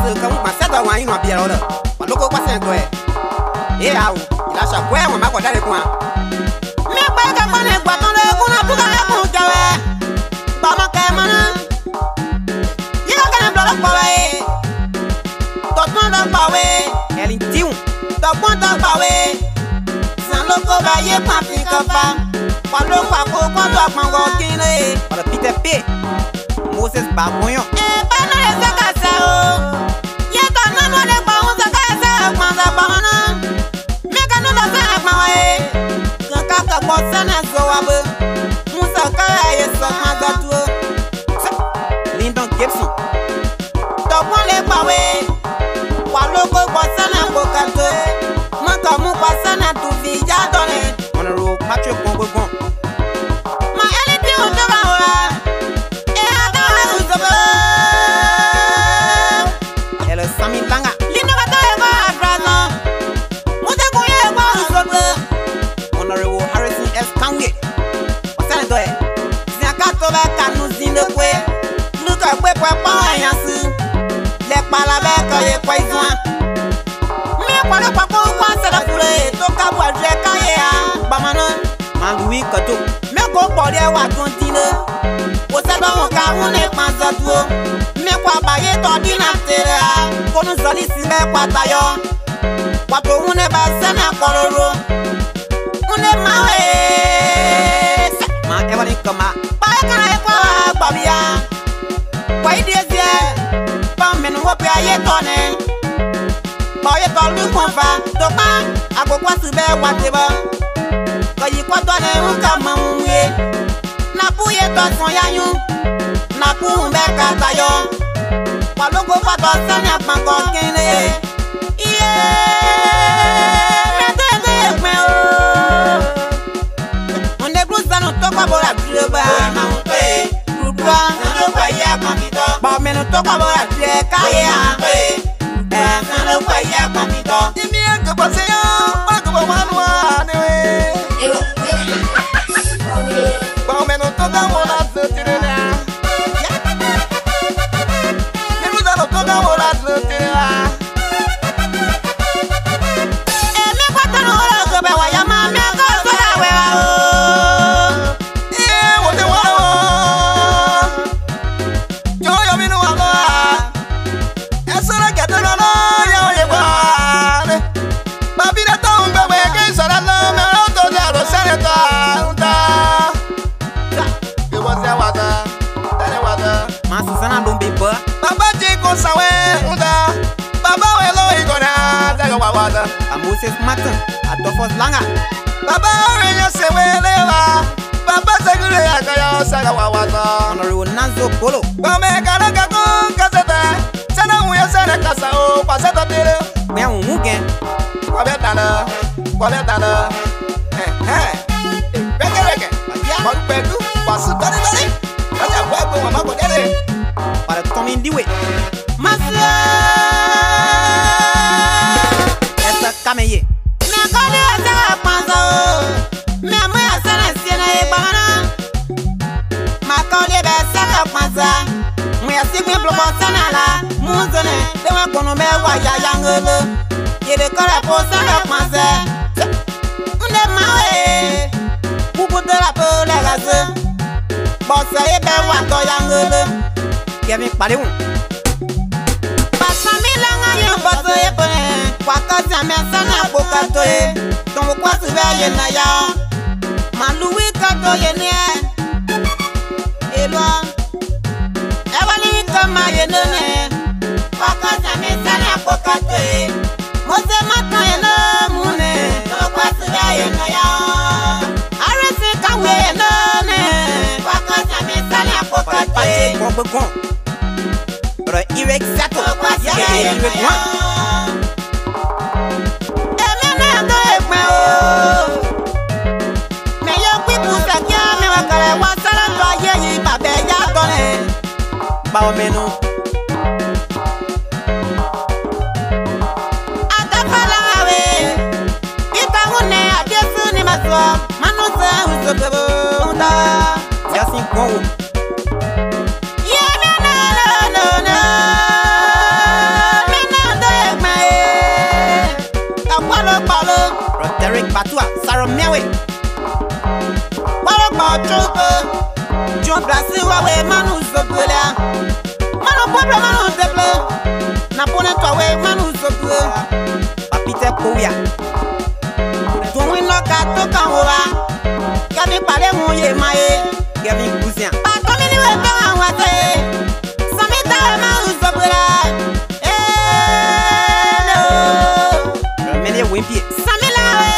se ka un passer da wa inu abia ora wa loko kwa se to e awo ila sha kwa wa ma kwa dare kwa me pa ka kwa ne kwa ton le ku na bu ka le ku jawe ba ma ka ma na ye ka na blo kwa we to ton da pa we elin tiu to pon da pa we san loko ba ye pa fi ka fa wa lo kwa ko kwa do pa ngo kine para Peter P Moses Babonyo pa na le sa ka sa o ye ka na mo le pa un sa ka sa pa sa pa na me ka no da sa pa we ka ka ko sa na so wa be musa ka ye so ma za tu Lyndon Gibson to pon le pa we wa lo ko sa na ko ka to mo ka mu pa sa na tu vi ja do le on ro Matthew Kongo ma eliti o to ba ora Sami Langa Linda Bata Eva Adrano Muta Kuye Eva Usobe Honorable Harrison S. Kange Osane Doe Ziakato Ba Kanu Zinde Kwe Luka Kwe Kwe Pawa Yansu Le Pala Be Koye Kwe Izwan Mie Kwa Le Kwa Kwa Kwa Sada Fule Toka Bwa Dre Kanye Ya Bamano Mandoui Koto Me Ko Bode Wa Tontine Oseba Wonka Wone Panza Duo Me Kwa Baye Tondina Tere Kono zali sime kwa tayo Wato une basena kororo Une mawe Ma ewali koma Bae kana ekwa babia Kwa idiezie Pa menu wopi aye tone Baye tolu konfa Topa Ako kwa sube wateba Kwa yikwa tone unka mamwe Napu ye toson yanyu Napu umbe katayo Walongo pato sanya pango kene Iye Mete me o Onde blusa no toka bora dreba Ma unpe Rudwa Sano kwa ya kwamito Ba meno toka bora dreka ya Sano kwa ya kwamito Imi eke pase yo Wako ba wanwa newe Ba meno toka bora dreka Moses Martin, Adolphus Langa. Baba Orenya Sewelewa. Baba Segure Akaya Sagawawata. Honorable Nanzo Polo. Bame Karaka Kaseta. Sana Muya Sana Kasao, Pasata Tele. Mea Mugen. Kwabetana. Kwabetana. Reke. Pedu. Pasu Tani Tani. Aja Wabo Mamako Dele. Para Tommy Ndiwe. Masia. Kameye me kode asa panzo me mo asa na siena e bana ma kode be asa panza mo asa gbe blobo sana la muzone de wa kono me wa ya yangolo yede kora po sana panza unde ma we bubu de la po la gaze bossa e be wa to yangolo Kevin Paleun Pasami Langa yo bosso e pone Wakati amesana pokato e Tongo kwa sube ye na ya Maluwi kato ye ne Elwa Ewali kama ye nene Wakati amesana pokato e Mose mata ye na mune Tongo kwa sube ye na ya Arese kawe ye nene Wakati amesana pokato e Pero Irek Sato Irek Wan Bao menu Atafala we Itahune adesu ni maswa Manusa usokebo Unda Yasin Kongo John Blasi wawe manu zobula. Manu pobre manu deble. Na pone toi we manu zobula. Papite kouya. Ton wino ka to kan wa. Kami pale mon ye maye. Kevin cousin. Pa komi ni we ka wate. Samita manu zobula. Mene wimpi. Samila we.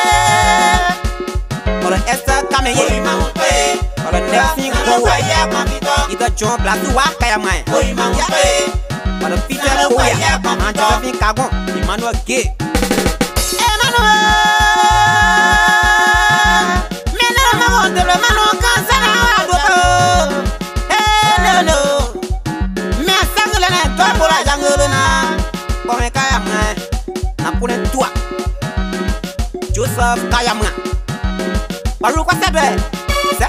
Ora esta kame ye. Ora nefin kowa. Ida John Blasi wa kaya mai. Ora Peter Koya. Anta fin kagon. Emmanuel Gay. Emmanuel. Mene mago de le mano kansana wa do. No. Me sangle na to bola jangle na. Kome kaya mai. Na pune tua. Joseph Kayama. Baru kwa sebe. Sa.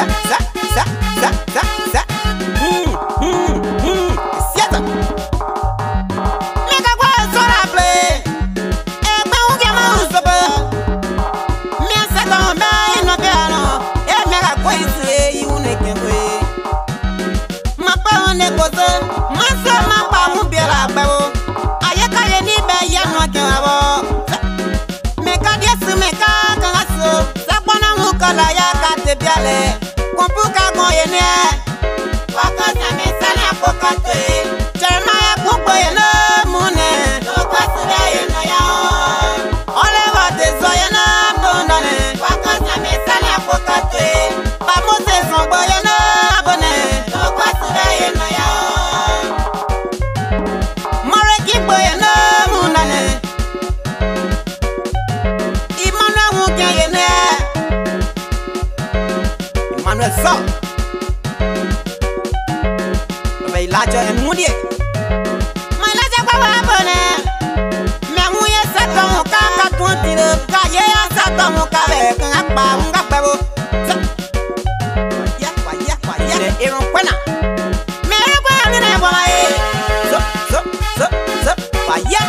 Siata. Mega kwa sora play. E pa unge ma usobe. Mi asa don ba ino piano. E mega kwa ise iune kemwe. Ma pa one kozo. Ma so ma pa mu biela gbawo. Ayeka ye ni be ya no kenwo. Meka diesu meka kangaso. Sapona mu kala ya ka te biale. Kompuka goyene. Wakasa me sale apokate. Jeremiah kupo yene mune. Okasira yene ya. Ole wate zo yene bondane. Wakasa me sale apokate. Pamose songo yene abone. Okasira yene ya. Mare kipo yene munane. Emmanuel muke yene. Emmanuel so. Elijah and Moody. My Elijah Babone. Mamuye Satan Kaka 20 Kaya Satan Mukabe Kapa Mukabo. Aaron Quena. Mary Quena boy. So. Fire.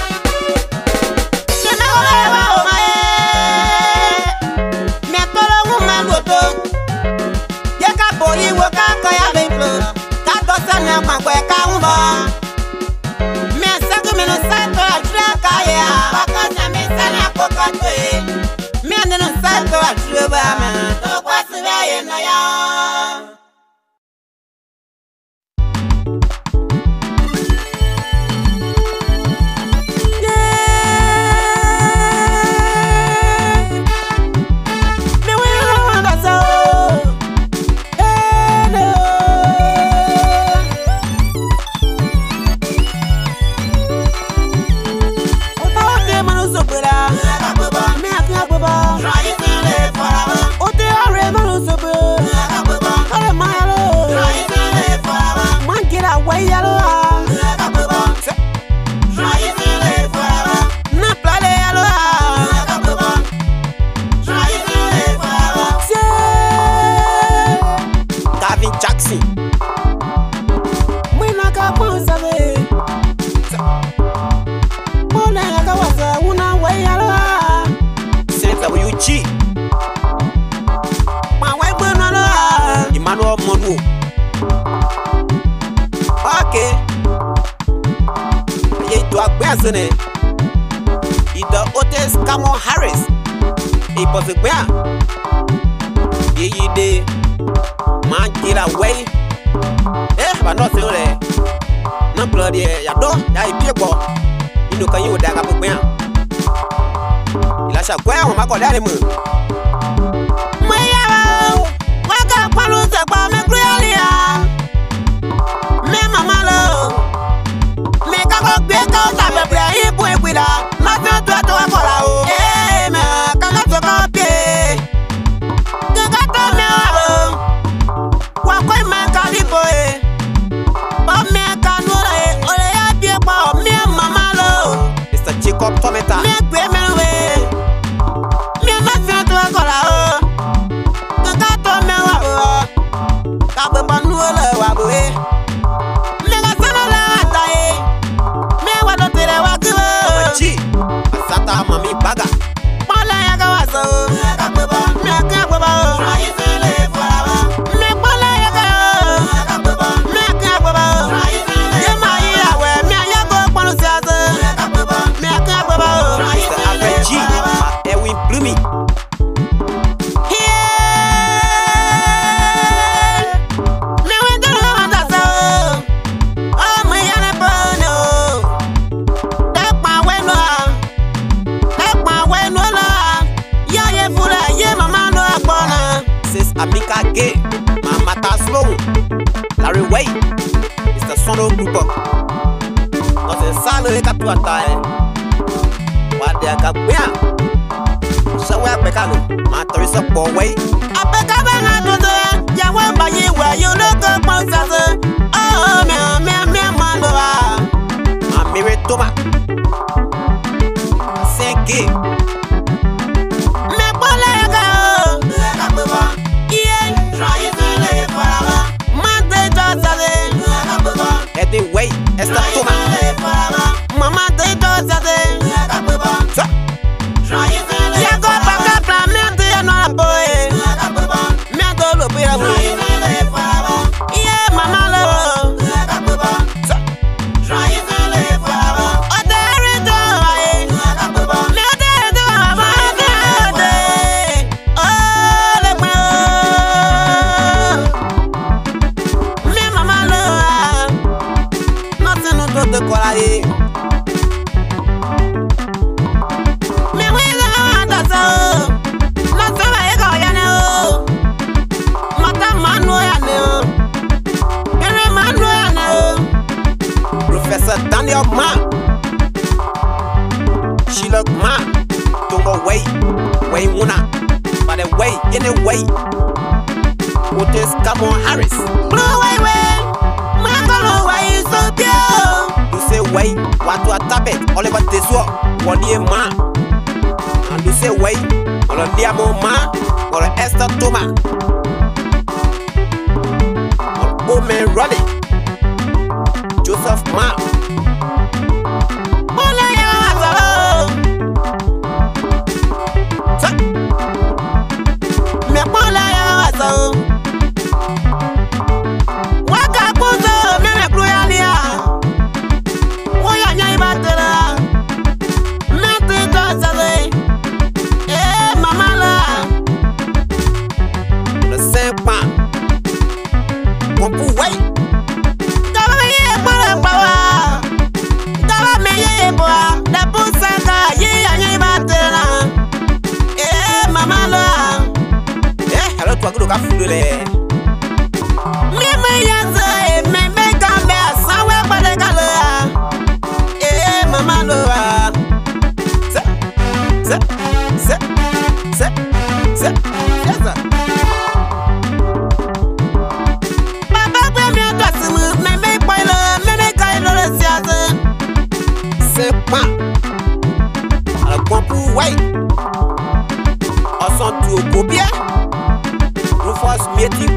Metolo woman woto. Yaka boy woka kaya beplo. Sana kwa ka umba me sagu me no sato atraka ya bakasa me sana kokatwe me no sato atraba me to kwasira ye na ya Emmanuel Monroe. Okay. Ye to agbazene. Ida Otis Camon Harris. E pose gba. Ye de man kira way. Ba no se ore. Na blood ye ya do, ya ipie po. Inu kan yi oda ga gba. Ila sha gba won ma ko dare mu. Jacob Tometa. Harry Way, Mr. Sono Group. Dans un salon et capture à taille. Wade akabia. Sawa pekalo, ma torisa po way. Apeka banga dodo, ya wa baye wa yo loko ponsaze. Oh me maloa. Ma mire toma. Senki. Me pole ga. Akababa. Yeah, try it le para. Ma de dosaze. Akababa. Heavyweight, esta toma. Mama de dosaze. Akababa. Professor Daniel Ma, she look Ma, don't go way muna, by the way, anyway. What is come on Harris? Blue way, so dear. You say way, what to tap it, all about this war, what dear Ma. And you say way, all of dear Ma, or Esther Toma, or old man Roddy. Joseph Ma. Rufus Mieti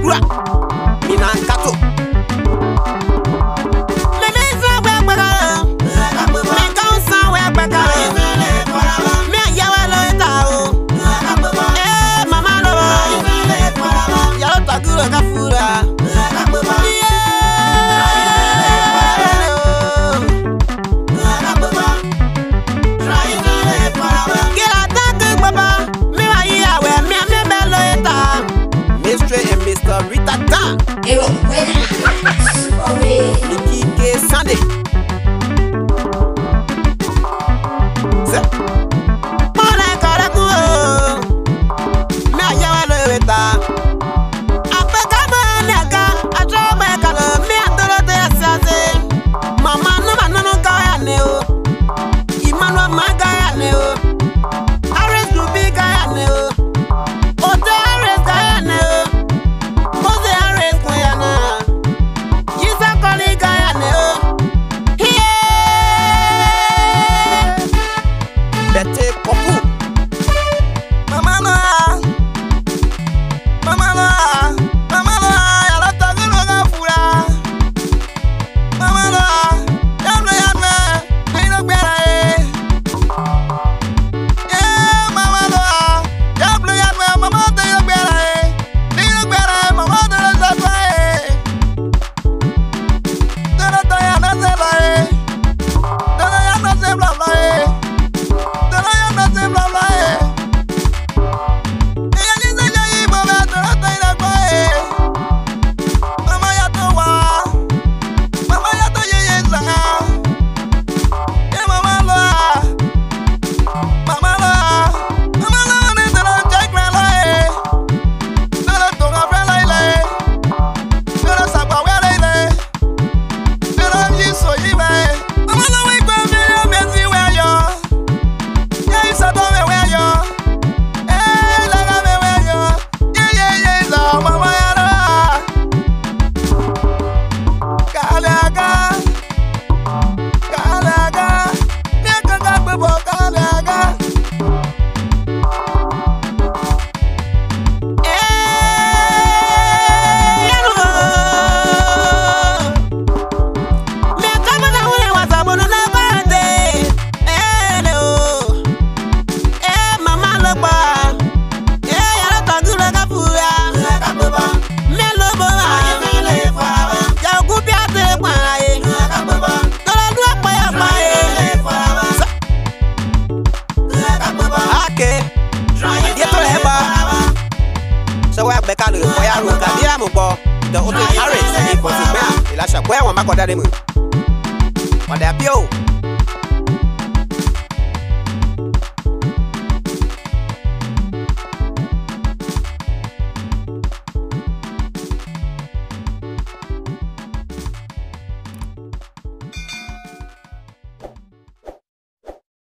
kalu boya ru kabia mo bo the auto Harris e for se me ila sha boya wa makoda de mu. Wada bio